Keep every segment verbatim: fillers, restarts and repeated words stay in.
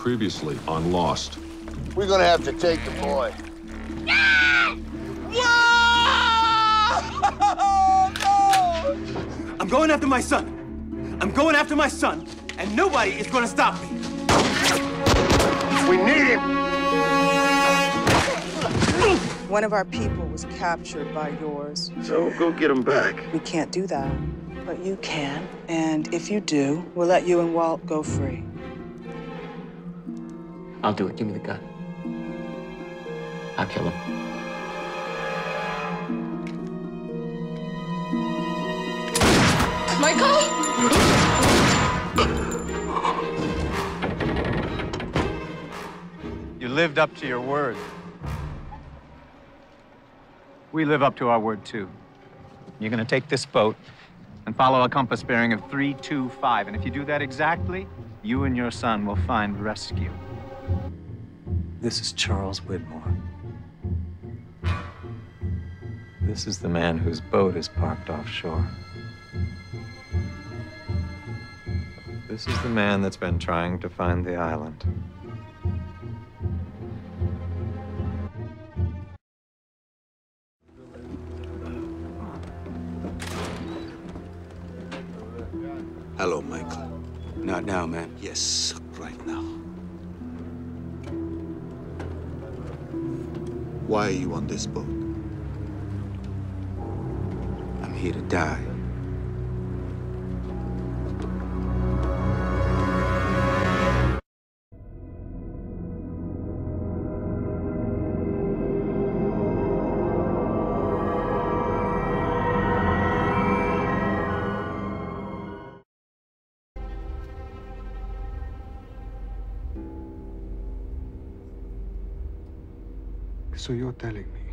Previously on Lost. We're gonna have to take the boy. No! I'm going after my son. I'm going after my son, and nobody is gonna stop me. We need him. One of our people was captured by yours. So go get him back. We can't do that, but you can. And if you do, we'll let you and Walt go free. I'll do it. Give me the gun. I'll kill him. Michael? You lived up to your word. We live up to our word, too. You're gonna take this boat and follow a compass bearing of three two five. And if you do that exactly, you and your son will find rescue. This is Charles Widmore. This is the man whose boat is parked offshore. This is the man that's been trying to find the island. Hello, Michael. Not now, man. Yes, right now. Why are you on this boat? I'm here to die. So you're telling me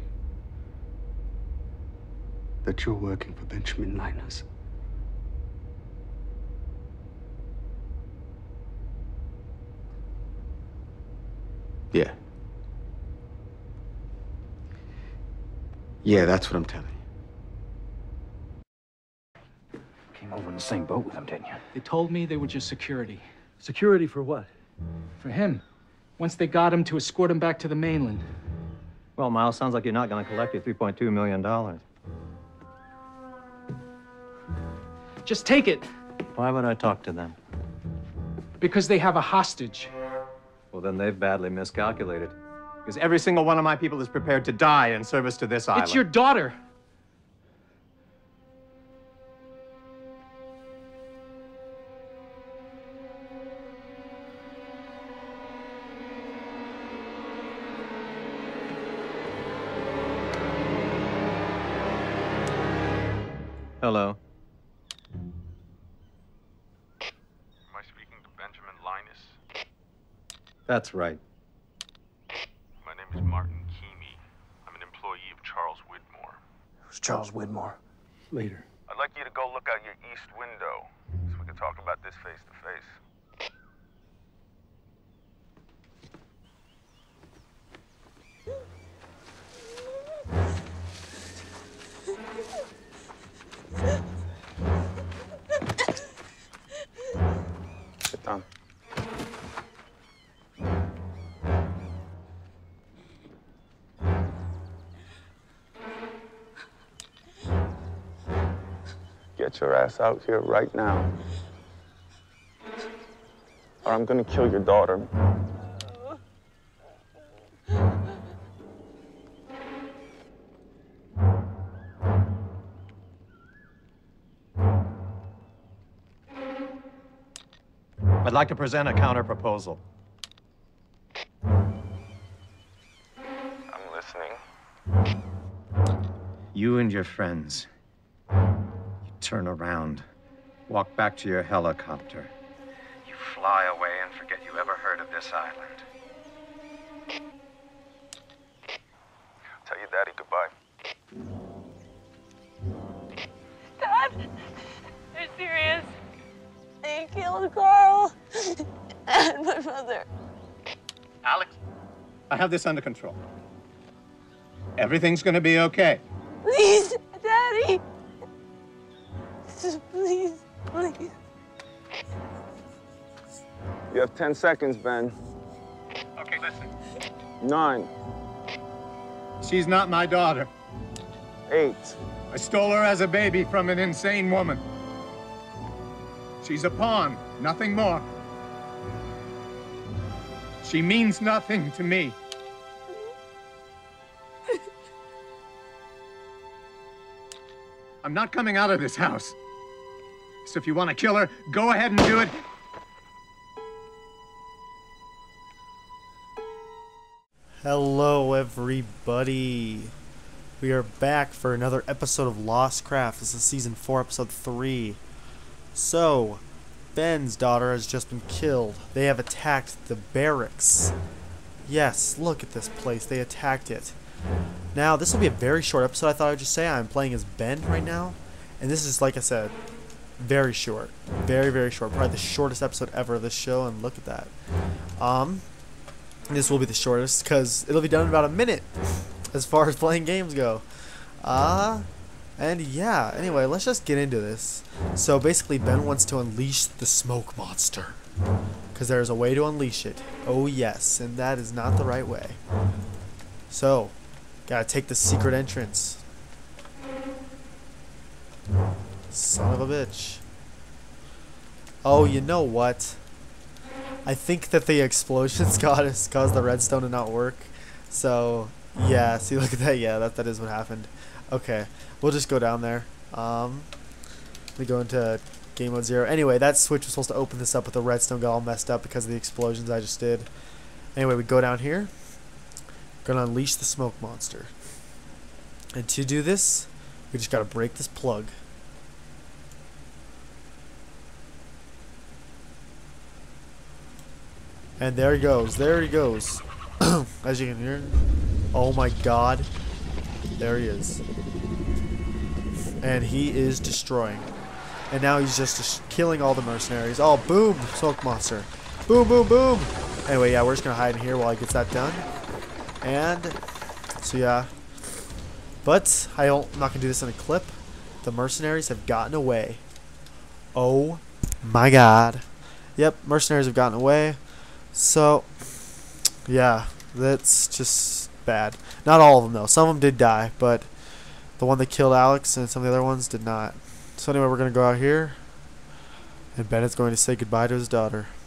that you're working for Benjamin Linus? Yeah. Yeah, that's what I'm telling you. Came over in the same boat with him, didn't you? They told me they were just security. Security for what? For him. Once they got him, to escort him back to the mainland. Well, Miles, sounds like you're not going to collect your three point two million dollars. Just take it. Why would I talk to them? Because they have a hostage. Well, then they've badly miscalculated. Because every single one of my people is prepared to die in service to this island. It's your daughter. Hello. Am I speaking to Benjamin Linus? That's right. My name is Martin Keamy. I'm an employee of Charles Widmore. Who's Charles Widmore? Later. I'd like you to go look out your east window so we can talk about this face to face. Sit down. Get your ass out here right now, or I'm gonna kill your daughter. I'd like to present a counter-proposal. I'm listening. You and your friends, you turn around, walk back to your helicopter. You fly away and forget you ever heard of this island. Tell your daddy goodbye. Dad, they're serious. They killed Carl and my mother. Alex, I have this under control. Everything's gonna be okay. Please, Daddy. Please, please. You have ten seconds, Ben. me listen. Nine. She's not my daughter. Eight. I stole her as a baby from an insane woman. She's a pawn, nothing more. She means nothing to me. I'm not coming out of this house. So if you want to kill her, go ahead and do it. Hello everybody. We are back for another episode of LOSTCraft. This is season four, episode three. So, Ben's daughter has just been killed. They have attacked the barracks. Yes, look at this place. They attacked it. Now, this will be a very short episode, I thought I would just say. I'm playing as Ben right now. And this is, like I said, very short. Very, very short. Probably the shortest episode ever of this show, and look at that. Um, this will be the shortest, because it'll be done in about a minute, as far as playing games go. Uh, and yeah, anyway, let's just get into this. So, basically, Ben wants to unleash the smoke monster. Because there's a way to unleash it. Oh, yes, and that is not the right way. So, gotta take the secret entrance. Son of a bitch. Oh, you know what? I think that the explosions caused, caused the redstone to not work. So, yeah, see, look at that. Yeah, that, that is what happened. Okay, we'll just go down there. Um, we go into game mode zero. Anyway, that switch was supposed to open this up, but the redstone got all messed up because of the explosions I just did. Anyway, we go down here. Gonna unleash the smoke monster. And to do this, we just gotta break this plug. And there he goes. There he goes. As you can hear. Oh my god. There he is. And he is destroying. And now he's just, just killing all the mercenaries. Oh, boom! Smoke monster. Boom, boom, boom! Anyway, yeah, we're just gonna hide in here while he gets that done. And so yeah, but I don't, I'm not gonna do this in a clip. The mercenaries have gotten away. Oh my god. Yep, mercenaries have gotten away. So yeah, that's just bad. Not all of them though. Some of them did die, but the one that killed Alex and some of the other ones did not. So anyway, we're gonna go out here, and Bennett's going to say goodbye to his daughter.